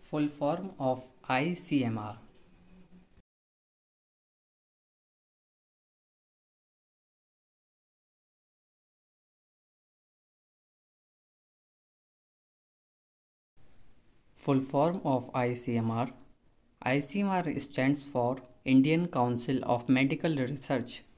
Full form of ICMR. Full form of ICMR. ICMR stands for Indian Council of Medical Research.